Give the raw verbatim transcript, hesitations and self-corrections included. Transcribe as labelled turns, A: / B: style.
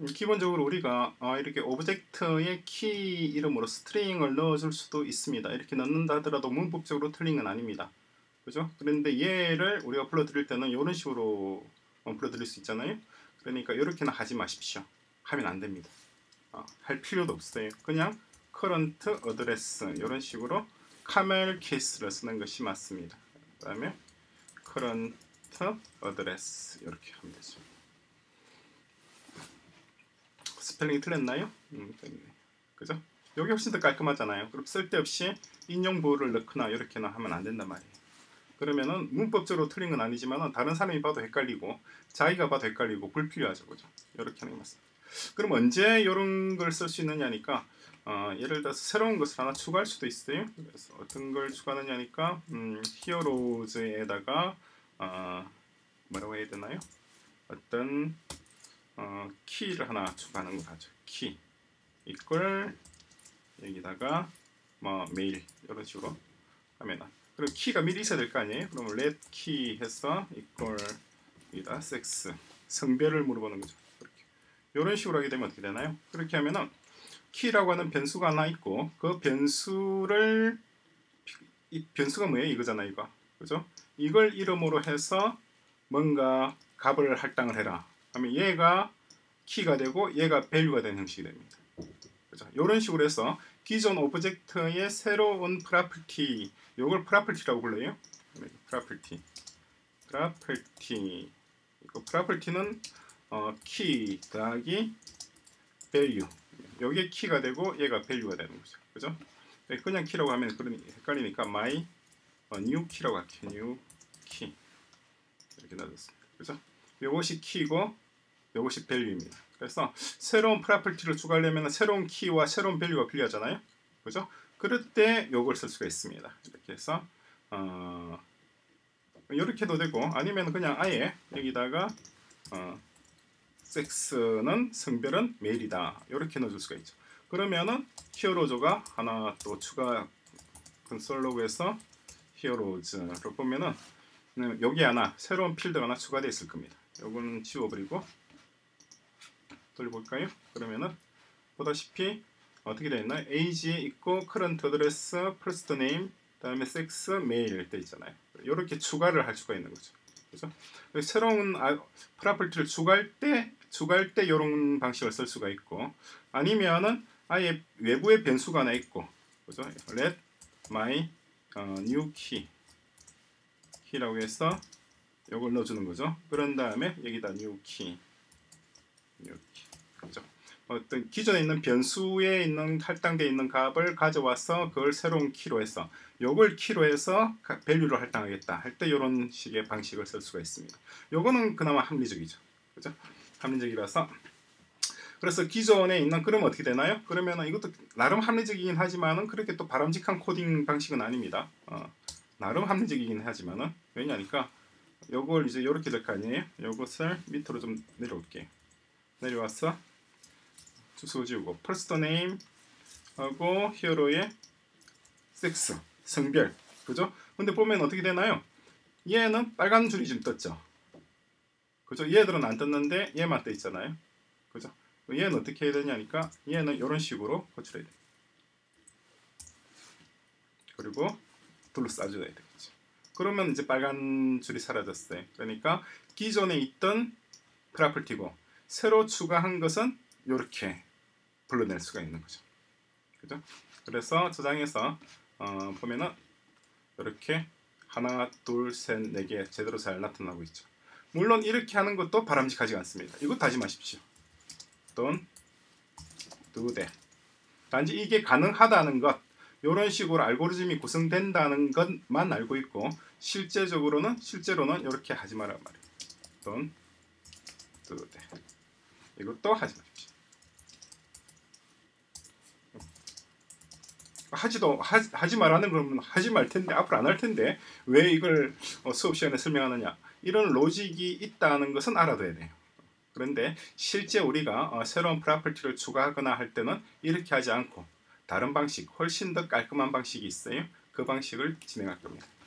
A: 기본적으로 우리가 어, 이렇게 오브젝트의 키 이름으로 스트링을 넣어줄 수도 있습니다. 이렇게 넣는다 하더라도 문법적으로 틀린 건 아닙니다. 그죠? 그런데 얘를 우리가 불러드릴 때는 이런 식으로 어, 불러드릴 수 있잖아요. 그러니까 이렇게는 하지 마십시오. 하면 안 됩니다. 어, 할 필요도 없어요. 그냥 current address 이런 식으로 카멜 케이스를 쓰는 것이 맞습니다. 그 다음에 current address 이렇게 하면 되죠. 스펠링이 틀렸나요? 음, 그죠? 여기 훨씬 더 깔끔하잖아요. 그럼 쓸데없이 인용 보호를 넣거나 이렇게나 하면 안 된단 말이에요. 그러면은 문법적으로 틀린 건 아니지만 다른 사람이 봐도 헷갈리고 자기가 봐도 헷갈리고 불필요하죠. 그죠? 이렇게 하는 게 맞습니다. 그럼 언제 이런 걸 쓸 수 있느냐니까 어, 예를 들어서 새로운 것을 하나 추가할 수도 있어요. 그래서 어떤 걸 추가하느냐니까 음, 히어로즈에다가 어, 뭐라고 해야 되나요? 어떤 어, 키를 하나 추가하는 걸 하죠. 키 이걸 여기다가 뭐 메일 이런 식으로 하면은 그럼 키가 미리 있어야 될 거 아니에요? 그러면 let key 해서 이걸 여기다 sex 성별을 물어보는 거죠. 그렇게 이런 식으로 하게 되면 어떻게 되나요? 그렇게 하면은 키라고 하는 변수가 하나 있고 그 변수를 이 변수가 뭐예요? 이거잖아 이거 그죠? 이걸 이름으로 해서 뭔가 값을 할당을 해라 하면 얘가 키가 되고 얘가 밸류가 되는 형식이 됩니다. 그죠? 이런 식으로 해서 기존 오브젝트의 새로운 프로퍼티 이걸 프로퍼티라고 불러요. 프로퍼티 프로퍼티 이거 프로퍼티는 어, 키 더하기 밸류 여기에 키가 되고 얘가 밸류가 되는 거죠. 그죠? 그냥 키라고 하면 그러니 헷갈리니까 my 어, new 키라고 할게요. new 키 이렇게 넣어줬습니다. 그죠? 이것이 키고 이것이 밸류입니다. 그래서 새로운 프로퍼티를 추가하려면 새로운 키와 새로운 밸류가 필요하잖아요. 그죠? 그럴 때 이걸 쓸 수가 있습니다. 이렇게 해서 어, 이렇게도 되고 아니면 그냥 아예 여기다가 어, 섹스는 성별은 메일이다 이렇게 넣어줄 수가 있죠. 그러면은 히어로즈가 하나 또 추가 컨솔 로그에서 히어로즈를 보면은 여기 하나 새로운 필드가 하나 추가되어 있을 겁니다. 이거는 지워버리고 돌려볼까요? 그러면은 보다시피 어떻게 되어 있나요? age에 있고 current address, first name, 다음에 sex, mail 돼 있잖아요. 이렇게 추가를 할 수가 있는 거죠. 그죠? 새로운 아, 프로퍼티를 추가할 때 추가할 때 이런 방식을 쓸 수가 있고 아니면은 아예 외부에 변수가 하나 있고 그죠? let my 어, new key 키라고 해서 이걸 넣어주는 거죠. 그런 다음에 여기다 new key new key 그죠? 어떤 기존에 있는 변수에 있는 할당되어 있는 값을 가져와서 그걸 새로운 키로 해서 요걸 키로 해서 밸류로 할당하겠다 할 때 이런 식의 방식을 쓸 수가 있습니다. 요거는 그나마 합리적이죠. 그죠? 합리적이라서 그래서 기존에 있는 그러면 어떻게 되나요? 그러면 이것도 나름 합리적이긴 하지만은 그렇게 또 바람직한 코딩 방식은 아닙니다. 어, 나름 합리적이긴 하지만은 왜냐니까 요걸 이제 이렇게 될 거 아니에요? 요것을 밑으로 좀 내려올게요. 내려와서 주소 지우고 first name 하고 히어로의 섹스 성별 그죠? 근데 보면 어떻게 되나요? 얘는 빨간 줄이 좀 떴죠. 그죠? 얘들은 안 떴는데 얘만 떠 있잖아요. 그죠? 얘는 어떻게 해야 되냐니까 얘는 이런 식으로 호출해야 돼요. 그리고 둘러싸줘야 되겠죠. 그러면 이제 빨간 줄이 사라졌어요. 그러니까 기존에 있던 프로퍼티고 새로 추가한 것은 이렇게 불러낼 수가 있는 거죠. 그죠? 그래서 저장해서 어, 보면은 이렇게 하나, 둘, 셋, 네 개 제대로 잘 나타나고 있죠. 물론 이렇게 하는 것도 바람직하지 않습니다. 이것도 하지 마십시오. Don't do that. 단지 이게 가능하다는 것, 이런 식으로 알고리즘이 구성된다는 것만 알고 있고 실제적으로는 실제로는 이렇게 하지 말란 말이에요. Don't do that. 이것도 하지 마십시오. 하지도 하, 하지 말라는 건 하지 말 텐데 앞으로 안 할 텐데 왜 이걸 어, 수업 시간에 설명하느냐 이런 로직이 있다는 것은 알아둬야 돼요. 그런데 실제 우리가 어, 새로운 프로퍼티를 추가하거나 할 때는 이렇게 하지 않고 다른 방식 훨씬 더 깔끔한 방식이 있어요. 그 방식을 진행할 겁니다.